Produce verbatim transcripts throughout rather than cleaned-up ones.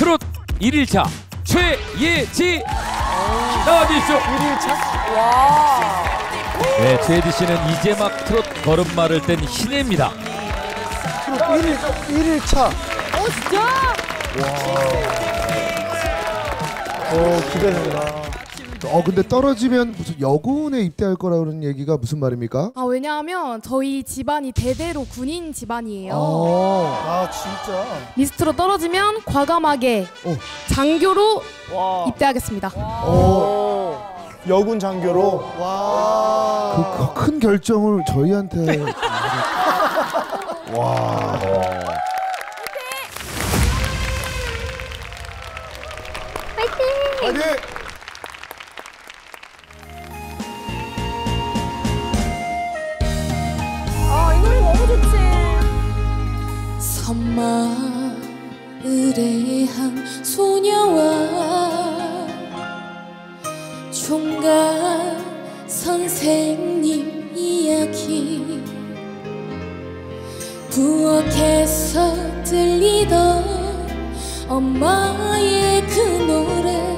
트롯 일 일차 최예지 나와주십시오. 일 일차? 와. 네, 최예지 씨는 이제 막 트롯 걸음마를 뗀 신예입니다. 트롯 일 일차. 어, 진짜? 와. 어, 기대된다. 어 근데 떨어지면 무슨 여군에 입대할 거라는 얘기가 무슨 말입니까? 아, 왜냐하면 저희 집안이 대대로 군인 집안이에요. 어. 아, 진짜? 미스트로 떨어지면 과감하게 어. 장교로 와. 입대하겠습니다. 어. 여군 장교로. 와. 그 큰 결정을 저희한테. 와. 파이팅! 아, 이 노래 너무 좋지. 섬마을의 한 소녀와 총각 선생님 이야기 부엌에서 들리던 엄마의 그 노래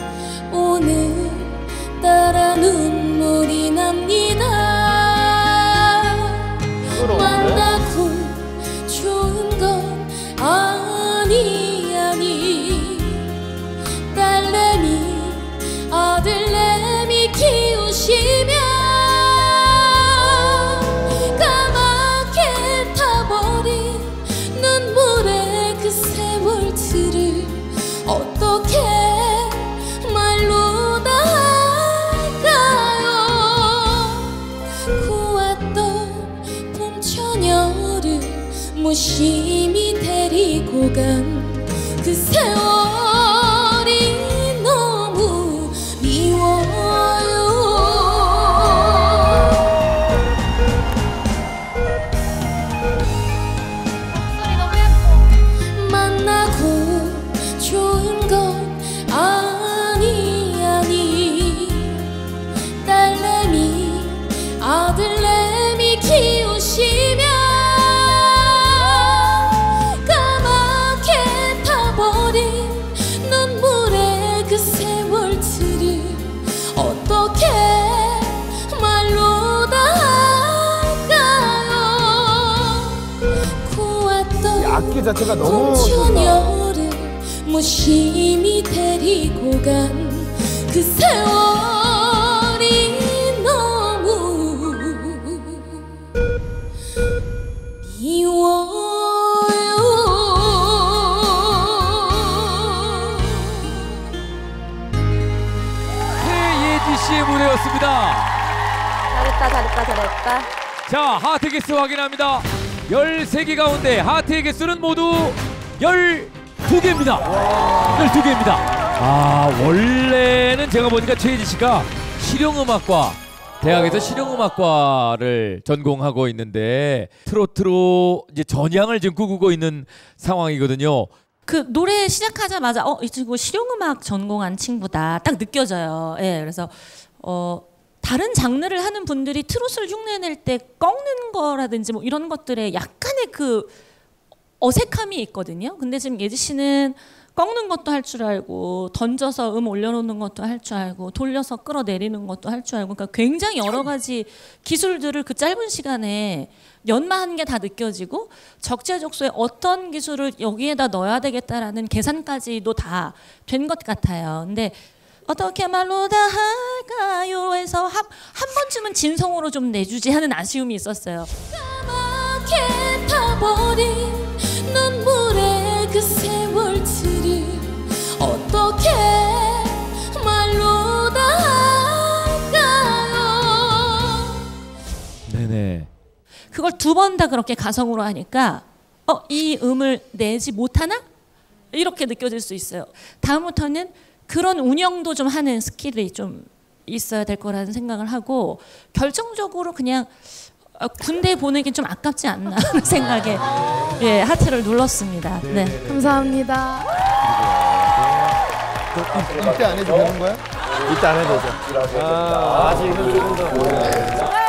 오늘따라 눈물이 납니다. 만나고 좋은 건 아니 아니 딸내미 아들내미 키우시며 까맣게 타버린 눈물의 그 세월들을 어떻게 말로 다 할까요. 고왔던 봄처녀를 무심히 데리고 간 그 세월이 너무 미워요. 만나고 좋은 건 아니 아니 딸내미 아들내미 키우시며 까맣게 타버린 눈물의 그 세월들을 어떻게 말로 다 할까요. 고왔던 악기 자체가 너무 좋다. 봄처녀를 무심히 데리고 간 그 세월이 너무 미워요. 최예지 씨의 무대였습니다. 잘했다 잘했다 잘했다. 자, 하트 개수 확인합니다. 열세 개 가운데 하트의 개수는 모두 열두 개입니다. 열두 개입니다. 아, 원래는 제가 보니까 최예지 씨가 실용음악과 대학에서 실용음악과를 전공하고 있는데 트로트로 이제 전향을 지금 꾸고 있는 상황이거든요. 그 노래 시작하자마자 어, 이 친구 실용음악 전공한 친구다 딱 느껴져요. 예, 그래서 어, 다른 장르를 하는 분들이 트롯을 흉내낼 때 꺾는 거라든지 뭐 이런 것들에 약간의 그 어색함이 있거든요. 근데 지금 예지 씨는 꺾는 것도 할 줄 알고 던져서 음 올려놓는 것도 할 줄 알고 돌려서 끌어내리는 것도 할 줄 알고 그러니까 굉장히 여러 가지 기술들을 그 짧은 시간에 연마한 게 다 느껴지고 적재적소에 어떤 기술을 여기에다 넣어야 되겠다라는 계산까지도 다 된 것 같아요. 근데 어떻게 말로 다 할까요? 해서 한, 한 번쯤은 진성으로 좀 내주지 하는 아쉬움이 있었어요. 까맣게 타버린 눈물의 그 세월들을 어떻게 말로 다 할까요. 네네. 그걸 두 번 다 그렇게 가성으로 하니까 어, 이 음을 내지 못하나? 이렇게 느껴질 수 있어요. 다음부터는 그런 운영도 좀 하는 스킬이 좀 있어야 될 거라는 생각을 하고 결정적으로 그냥 군대 보내긴 좀 아깝지 않나 하는 생각에 예, 하트를 눌렀습니다. 네. 네. 감사합니다. 입대 안 해도 되는 거야? 입대 안 해도 되죠. 아, 아직은 조금 더.